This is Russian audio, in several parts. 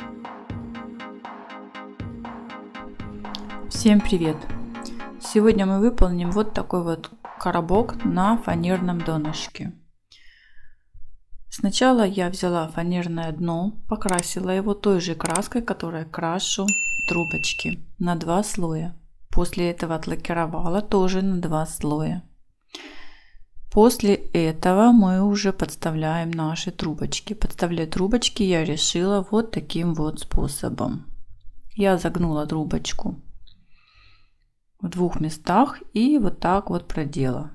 Всем привет! Сегодня мы выполним вот такой вот коробок на фанерном донышке. Сначала я взяла фанерное дно, покрасила его той же краской, которой крашу трубочки, на 2 слоя. После этого отлакировала тоже на 2 слоя. После этого мы уже подставляем наши трубочки. Подставлять трубочки я решила вот таким вот способом. Я загнула трубочку в 2 местах и вот так вот продела.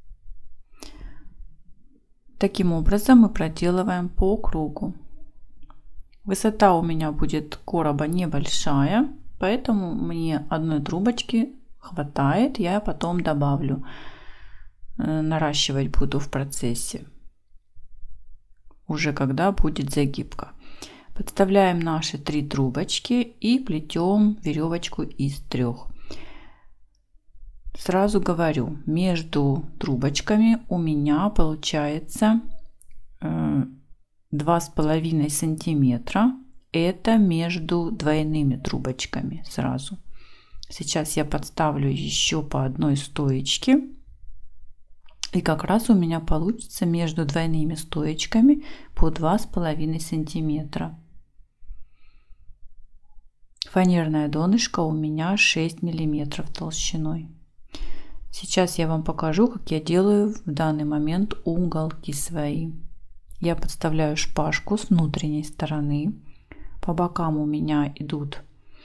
Таким образом мы проделываем по кругу. Высота у меня будет короба небольшая, поэтому мне одной трубочки хватает. Я потом добавлю, наращивать буду в процессе, уже когда будет загибка. Подставляем наши 3 трубочки и плетем веревочку из 3. Сразу говорю, между трубочками у меня получается 2,5 сантиметра. Это между двойными трубочками сразу. Сейчас я подставлю еще по одной стоечке. И как раз у меня получится между двойными стоечками по 2,5 сантиметра. Фанерное донышко у меня 6 миллиметров толщиной. Сейчас я вам покажу, как я делаю в данный момент уголки свои. Я подставляю шпажку с внутренней стороны. По бокам у меня идут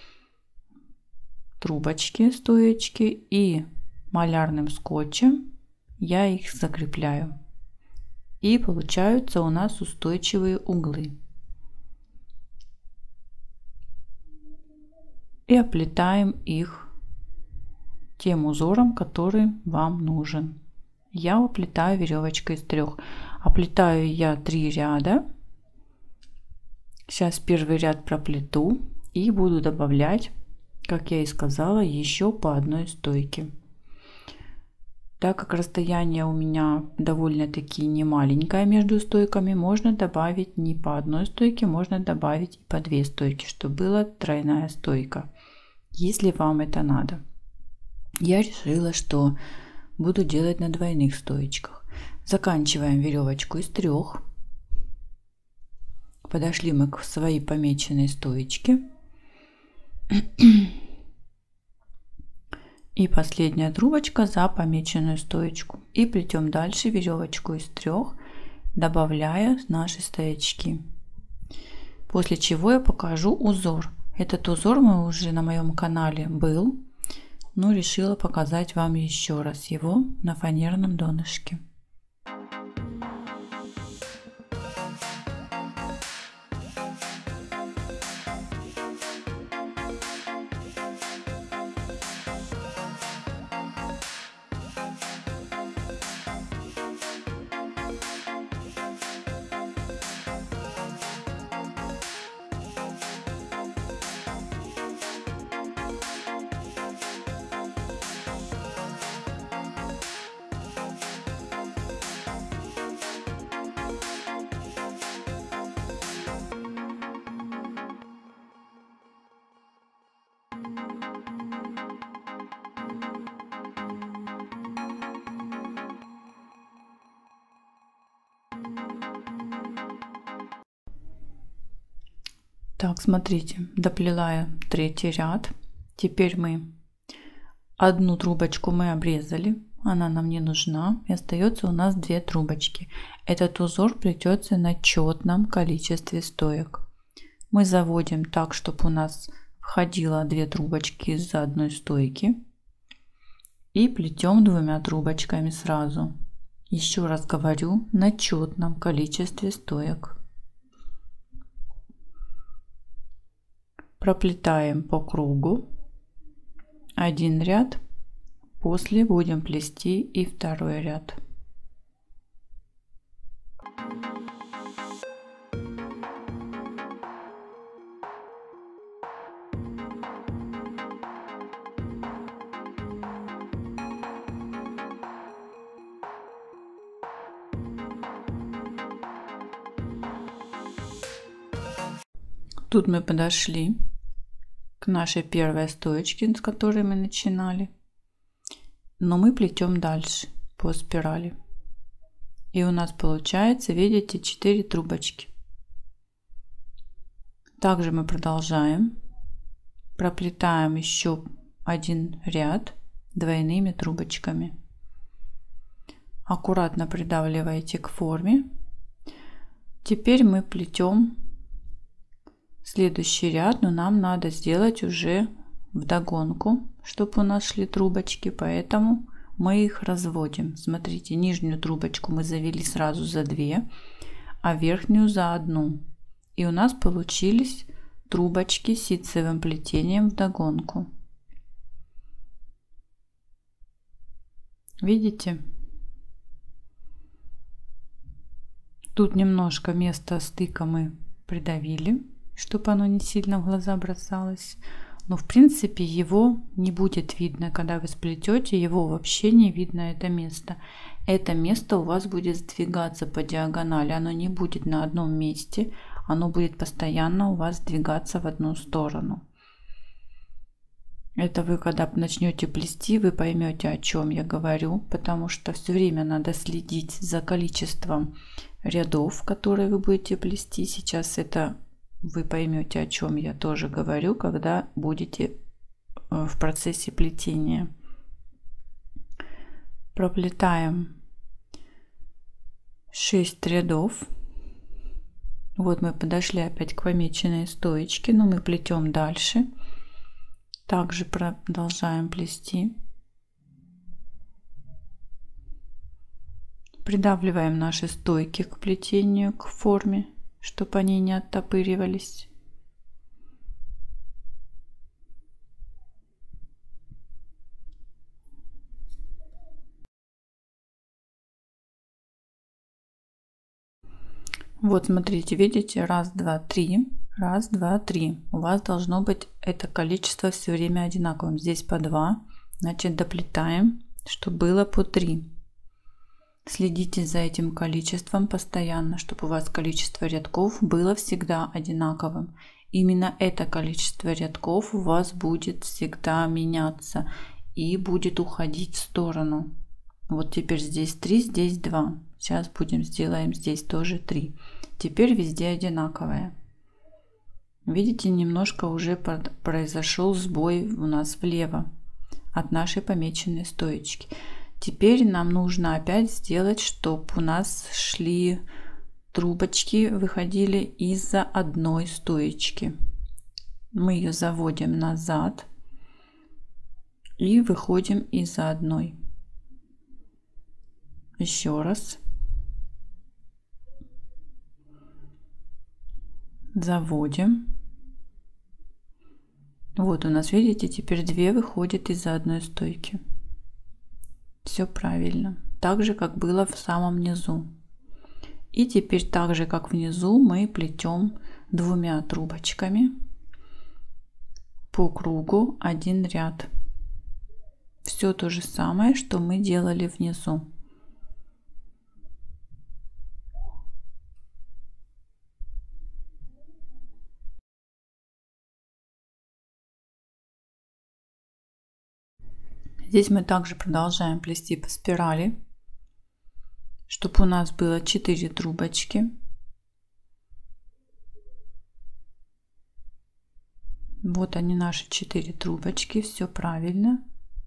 трубочки, стоечки, и малярным скотчем я их закрепляю. И получаются у нас устойчивые углы. И оплетаем их тем узором, который вам нужен. Я оплетаю веревочкой из 3. Оплетаю я 3 ряда. Сейчас первый ряд проплету и буду добавлять, как я и сказала, еще по одной стойке. Так как расстояние у меня довольно-таки не маленькое между стойками, можно добавить не по одной стойке, можно добавить и по 2 стойки, чтобы была тройная стойка, если вам это надо. Я решила, что буду делать на двойных стоечках. Заканчиваем веревочку из 3. Подошли мы к своей помеченной стоечке. И последняя трубочка за помеченную стоечку. И плетем дальше веревочку из 3, добавляя наши стоячки. После чего я покажу узор. Этот узор мы уже на моем канале был, но решила показать вам еще раз его на фанерном донышке. Так, смотрите, доплела я 3-й ряд. Теперь мы одну трубочку мы обрезали, она нам не нужна, и остается у нас 2 трубочки. Этот узор плетется на четном количестве стоек. Мы заводим так, чтобы у нас входило 2 трубочки из одной стойки, и плетем 2 трубочками сразу. Еще раз говорю, на четном количестве стоек. Проплетаем по кругу 1 ряд, после будем плести и 2-й ряд. Тут мы подошли к нашей первой стоечке, с которой мы начинали, но мы плетем дальше по спирали. И у нас получается, видите, 4 трубочки. Также мы продолжаем, проплетаем еще один ряд двойными трубочками. Аккуратно придавливаете к форме. Теперь мы плетем следующий ряд, но нам надо сделать уже вдогонку, чтобы у нас шли трубочки, поэтому мы их разводим. Смотрите, нижнюю трубочку мы завели сразу за 2, а верхнюю за 1. И у нас получились трубочки с ситцевым плетением вдогонку. Видите? Тут немножко место стыка мы придавили, чтобы оно не сильно в глаза бросалось. Но в принципе его не будет видно, когда вы сплетете, его вообще не видно, это место. Это место у вас будет сдвигаться по диагонали, оно не будет на одном месте, оно будет постоянно у вас двигаться в одну сторону. Это вы, когда начнете плести, вы поймете, о чем я говорю, потому что все время надо следить за количеством рядов, которые вы будете плести. Сейчас это вы поймете, о чем я тоже говорю, когда будете в процессе плетения. Проплетаем 6 рядов. Вот мы подошли опять к помеченной стоечке, но мы плетем дальше. Также продолжаем плести. Придавливаем наши стойки к плетению, к форме, чтобы они не оттопыривались. Вот смотрите, видите, 1, 2, 3, 1, 2, 3. У вас должно быть это количество все время одинаковым. Здесь по 2, значит доплетаем, чтобы было по 3. Следите за этим количеством постоянно, чтобы у вас количество рядков было всегда одинаковым. Именно это количество рядков у вас будет всегда меняться и будет уходить в сторону. Вот теперь здесь 3, здесь 2. Сейчас сделаем здесь тоже 3. Теперь везде одинаковое. Видите, немножко уже произошел сбой у нас влево от нашей помеченной стоечки. Теперь нам нужно опять сделать, чтобы у нас шли трубочки, выходили из-за одной стоечки. Мы ее заводим назад и выходим из-за одной. Еще раз. Заводим. Вот у нас, видите, теперь 2 выходят из-за одной стойки. Все правильно. Так же, как было в самом низу. И теперь так же, как внизу, мы плетем 2 трубочками по кругу 1 ряд. Все то же самое, что мы делали внизу. Здесь мы также продолжаем плести по спирали, чтобы у нас было 4 трубочки. Вот они, наши 4 трубочки, все правильно.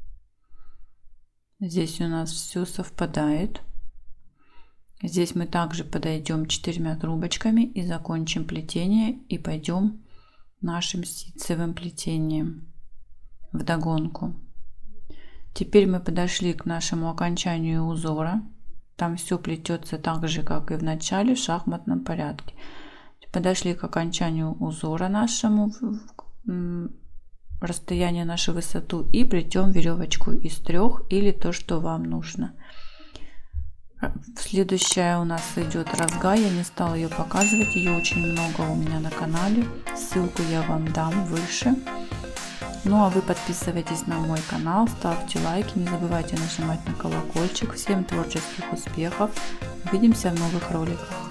Здесь у нас все совпадает. Здесь мы также подойдем 4 трубочками и закончим плетение, и пойдем нашим ситцевым плетением вдогонку. Теперь мы подошли к нашему окончанию узора. Там все плетется так же, как и в начале, в шахматном порядке. Подошли к окончанию узора нашему, расстояние нашу высоту, и плетем веревочку из 3 или то, что вам нужно. Следующая у нас идет розга. Я не стала ее показывать, ее очень много у меня на канале. Ссылку я вам дам выше. Ну а вы подписывайтесь на мой канал, ставьте лайки, не забывайте нажимать на колокольчик. Всем творческих успехов. Увидимся в новых роликах.